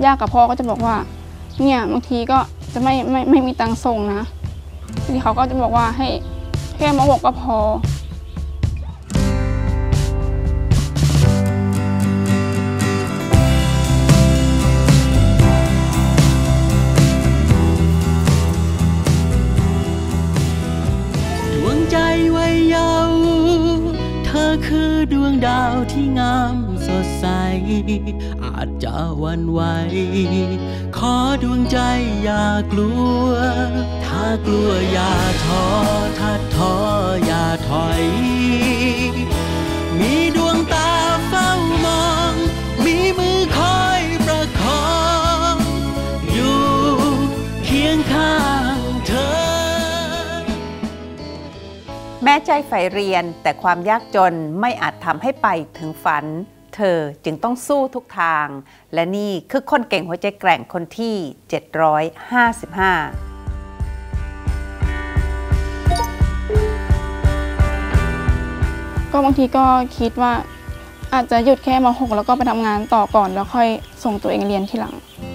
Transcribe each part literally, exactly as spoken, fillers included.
ย่ากับพ่อก็จะบอกว่าเนี่ยบางทีก็จะไม่ไม่ไม่มีตังค์ส่งนะทีเขาก็จะบอกว่าให้แค่มหกก็พอดวงใจวัยเยาว์เธอคือดวงดาวที่งามสดใสอาจจะหวั่นไหวขอดวงใจอย่ากลัวถ้ากลัวอย่าท้อถ้าท้ออย่าถอยมีดวงตาเฝ้ามองมีมือคอยประคองอยู่เคียงข้างเธอแม้ใจใฝ่เรียนแต่ความยากจนไม่อาจทำให้ไปถึงฝันเธอจึงต้องสู้ทุกทางและนี่คือคนเก่งหัวใจแกร่งคนที่เจ็ดร้อยห้าสิบห้าก็บางทีก็คิดว่าอาจจะหยุดแค่มหกแล้วก็ไปทำงานต่อก่อนแล้วค่อยส่งตัวเองเรียนทีหลัง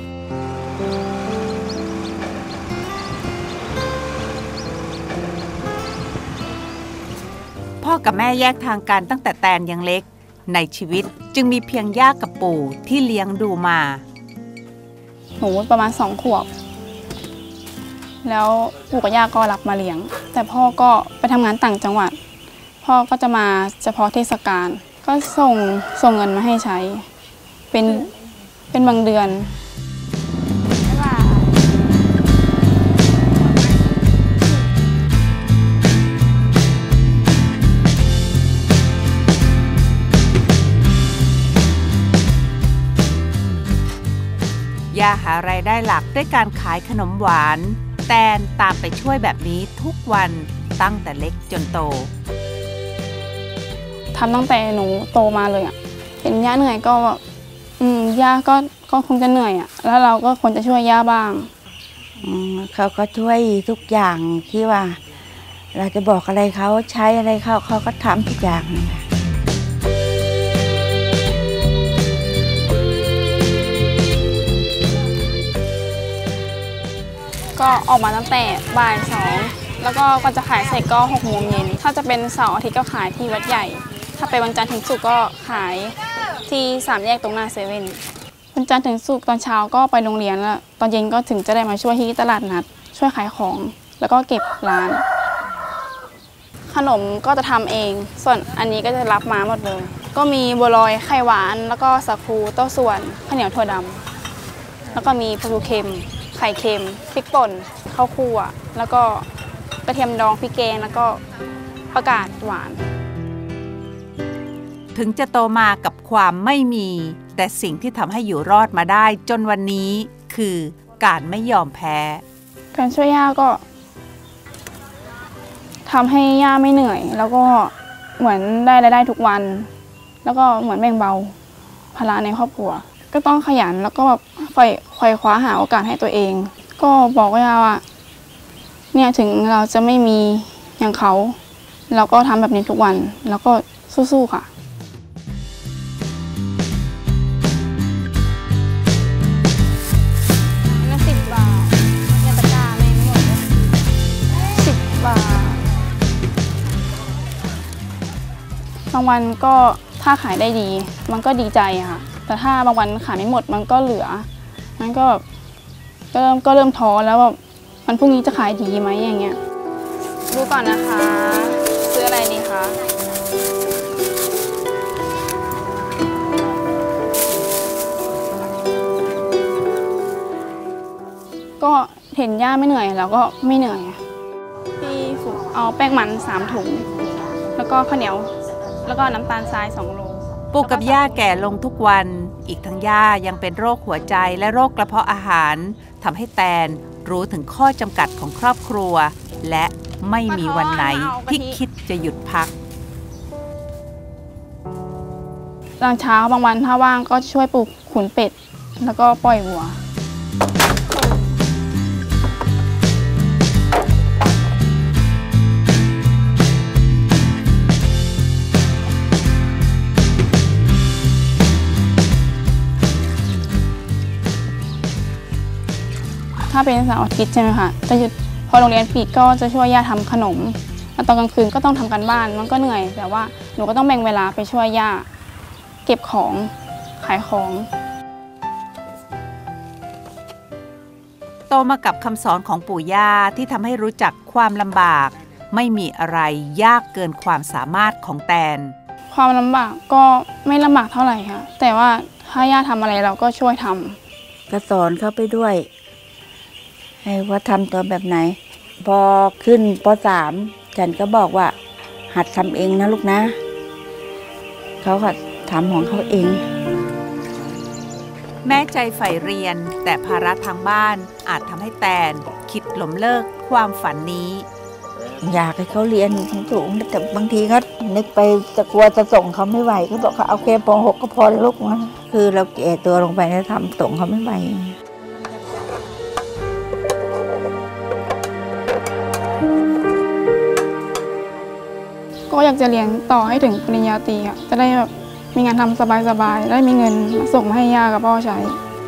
พ่อกับแม่แยกทางกันตั้งแต่แตนยังเล็กในชีวิตจึงมีเพียงย่ากับปู่ที่เลี้ยงดูมาหนูประมาณสองขวบแล้วปู่กับย่าก็รับมาเลี้ยงแต่พ่อก็ไปทำงานต่างจังหวัดพ่อก็จะมาเฉพาะเทศกาลก็ส่งส่งเงินมาให้ใช้เป็นเป็นบางเดือนย่าหารายได้หลักด้วยการขายขนมหวานแตนตามไปช่วยแบบนี้ทุกวันตั้งแต่เล็กจนโตทำตั้งแต่หนูโตมาเลยอ่ะเห็นย่าเหนื่อยก็อืมย่าก็ก็คงจะเหนื่อยอ่ะแล้วเราก็ควรจะช่วยย่าบ้างอืมเขาก็ช่วยทุกอย่างที่ว่าเราจะบอกอะไรเขาใช้อะไรเขาเขาก็ทำทุกอย่างเลยก็ออกมาตั้งแต่บ่ายสองแล้วก็ก็จะขายเสร็จก็หกโมงเย็นถ้าจะเป็นเสาร์อาทิตย์ก็ขายที่วัดใหญ่ถ้าไปวันจันทร์ถึงศุกร์ก็ขายที่สามแยกตรงหน้าเซเว่นวันจันทร์ถึงศุกร์ตอนเช้าก็ไปโรงเรียนแล้วตอนเย็นก็ถึงจะได้มาช่วยที่ตลาดนัดช่วยขายของแล้วก็เก็บร้านขนมก็จะทำเองส่วนอันนี้ก็จะรับมาหมดเลยก็มีบัวลอยไข่หวานแล้วก็สาคูเต้าส่วนข้าวเหนียวถั่วดำแล้วก็มีปลาทูเค็มไข่เค็มพริกป่นข้าวคั่วแล้วก็กระเทียมดองพริกแกงแล้วก็ประกาศหวานถึงจะโตมากับความไม่มีแต่สิ่งที่ทำให้อยู่รอดมาได้จนวันนี้คือการไม่ยอมแพ้การช่วยย่าก็ทำให้ย่าไม่เหนื่อยแล้วก็เหมือนได้รายได้ทุกวันแล้วก็เหมือนแบ่งเบาภาระในครอบครัวก็ต้องขยันแล้วก็แบบไขว่คว้าหาโอกาสให้ตัวเองก็บอกย่าว่าเนี่ยถึงเราจะไม่มีอย่างเขาเราก็ทำแบบนี้ทุกวันแล้วก็สู้ๆค่ะนั่นสิบบาทในตะกร้าแม่ไม่หมดเลยสิบบาทบางวันก็ถ้าขายได้ดีมันก็ดีใจค่ะแต่ถ้าบางวันขายไม่หมดมันก็เหลือมันก็แบบก็เริ่มก็เริ่มท้อแล้วแบบมันพรุ่งนี้จะขายดีไหมอย่างเงี้ยดูก่อนนะคะซื้ออะไรดีคะก็เห็นย่าไม่เหนื่อยแล้วก็ไม่เหนื่อยพี่ฝึกเอาแป้งมันสามถุงแล้วก็ข้าวเหนียวแล้วก็น้ำตาลทรายสองโลปู่กับย่าแก่ลงทุกวันอีกทั้งย่ายังเป็นโรคหัวใจและโรคกระเพาะอาหารทำให้แตนรู้ถึงข้อจำกัดของครอบครัวและไม่มีวันไหนที่คิดจะหยุดพักตอนเช้าบางวันถ้าว่างก็ช่วยปลูกขุนเป็ดแล้วก็ปล่อยวัวาเป็นเสาร์อาทิตย์ใช่ไหมคะจะหยุดพอโรงเรียนปิดก็จะช่วยย่าทำขนมแล้วตอนกลางคืนก็ต้องทำการบ้านมันก็เหนื่อยแต่ว่าหนูก็ต้องแบ่งเวลาไปช่วยย่าเก็บของขายของโตมากับคำสอนของปู่ย่าที่ทำให้รู้จักความลำบากไม่มีอะไรยากเกินความสามารถของแตนความลำบากก็ไม่ลำบากเท่าไหร่ค่ะแต่ว่าถ้าย่าทำอะไรเราก็ช่วยทำก็สอนเขาไปด้วยให้ว่าทำตัวแบบไหนพอขึ้นป.สามฉันก็บอกว่าหัดทำเองนะลูกนะเขาก็ทำของเขาเองแม่ใจใฝ่เรียนแต่ภาระทางบ้านอาจทำให้แตนคิดล้มเลิกความฝันนี้อยากให้เขาเรียนสูงแต่บางทีก็นึกไปจะกลัวจะส่งเขาไม่ไหวก็บอกเขาเอาแค่ป.หกก็พอลูกนะคือเราแก่ตัวลงไปแล้วทำส่งเขาไม่ไหวก็อยากจะเรียนต่อให้ถึงปริญญาตรีค่ะจะได้แบบมีงานทำสบายๆได้มีเงินส่งมาให้ย่ากับพ่อใช้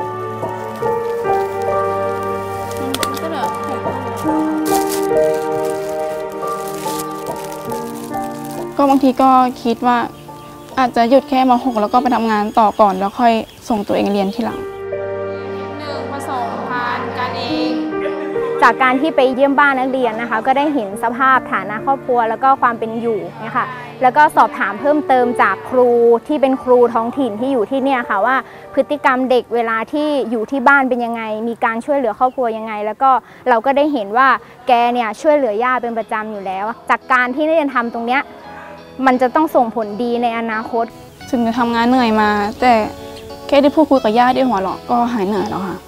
ก็บางทีก็คิดว่าอาจจะหยุดแค่ม หกแล้วก็ไปทำงานต่อก่อนแล้วค่อยส่งตัวเองเรียนทีหลังหนึ่งผสมพันธุ์กันเองจากการที่ไปเยี่ยมบ้านนักเรียนนะคะก็ได้เห็นสภาพฐานะครอบครัวแล้วก็ความเป็นอยู่เนี่ยค่ะแล้วก็สอบถามเพิ่มเติมจากครูที่เป็นครูท้องถิ่นที่อยู่ที่เนี่ยค่ะว่าพฤติกรรมเด็กเวลาที่อยู่ที่บ้านเป็นยังไงมีการช่วยเหลือครอบครัวยังไงแล้วก็เราก็ได้เห็นว่าแกเนี่ยช่วยเหลือย่าเป็นประจำอยู่แล้วจากการที่นักเรียนทำตรงเนี้ยมันจะต้องส่งผลดีในอนาคตถึงจะทำงานเหนื่อยมาแต่แค่ได้พูดคุยกับย่าได้หัวเราะก็หายเหนื่อยแล้วค่ะ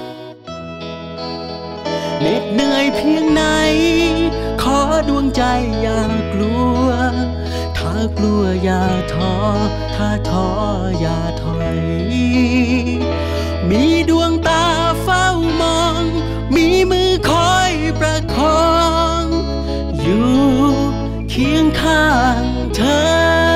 เหน็ดเหนื่อยเพียงไหนขอดวงใจอย่ากลัวถ้ากลัวอย่าท้อถ้าท้ออย่าถอยมีดวงตาเฝ้ามองมีมือคอยประคองอยู่เคียงข้างเธอ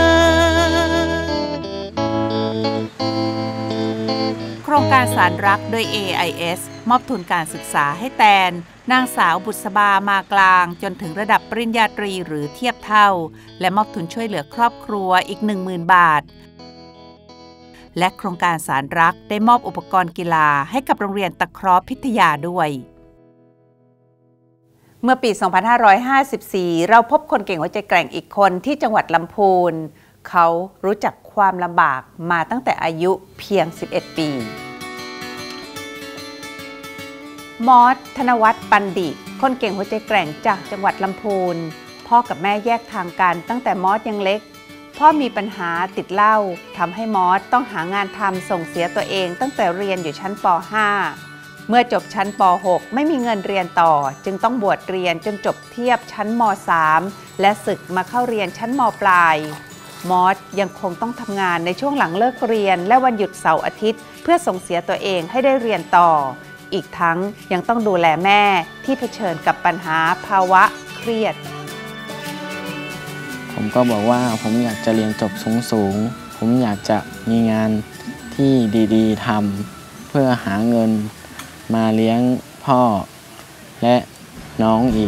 โครงการสารรักโดย เอ ไอ เอส มอบทุนการศึกษาให้แตนนางสาวบุษบามากลางจนถึงระดับปริญญาตรีหรือเทียบเท่าและมอบทุนช่วยเหลือครอบครัวอีก หนึ่งหมื่น บาทและโครงการสารรักได้มอบอุปกรณ์กีฬาให้กับโรงเรียนตะเคราะห์พิทยาด้วยเมื่อปี สองพันห้าร้อยห้าสิบสี่ เราพบคนเก่งหัวใจแกร่งอีกคนที่จังหวัดลำพูนเขารู้จักความลำบากมาตั้งแต่อายุเพียง สิบเอ็ด ปีมอส ธนวัฒน์ ปันดิคนเก่งหัวใจแกร่งจากจังหวัดลำพูนพ่อกับแม่แยกทางกันตั้งแต่มอสยังเล็กพ่อมีปัญหาติดเหล้าทำให้มอสต้องหางานทำส่งเสียตัวเองตั้งแต่เรียนอยู่ชั้นป ห้า เมื่อจบชั้นป หก ไม่มีเงินเรียนต่อจึงต้องบวชเรียนจนจบเทียบชั้นม สาม และศึกมาเข้าเรียนชั้นม ปลายมอสยังคงต้องทำงานในช่วงหลังเลิกเรียนและวันหยุดเสาร์อาทิตย์เพื่อส่งเสียตัวเองให้ได้เรียนต่ออีกทั้งยังต้องดูแลแม่ที่เผชิญกับปัญหาภาวะเครียดผมก็บอกว่าผมอยากจะเรียนจบสูงๆผมอยากจะมีงานที่ดีๆทำเพื่อหาเงินมาเลี้ยงพ่อและน้องอีก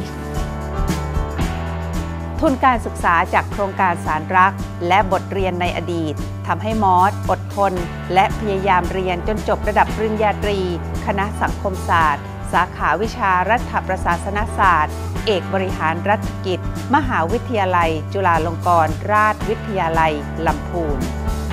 ทุนการศึกษาจากโครงการสารรักและบทเรียนในอดีตทำให้มอสอดทนและพยายามเรียนจนจบระดับปริญญาตรีคณะสังคมศาสตร์สาขาวิชารัฐประศาสนศาสตร์เอกบริหารรัฐกิจมหาวิทยาลัยจุฬาลงกรณราชวิทยาลัยลำพูน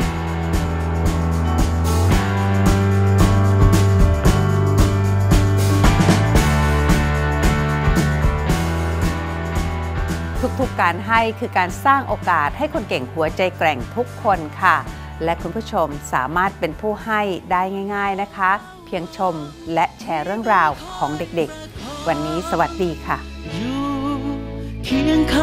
ทุกๆการให้คือการสร้างโอกาสให้คนเก่งหัวใจแกร่งทุกคนค่ะและคุณผู้ชมสามารถเป็นผู้ให้ได้ง่ายๆนะคะเพียงชมและแชร์เรื่องราวของเด็กๆวันนี้สวัสดีค่ะอยู่เคียง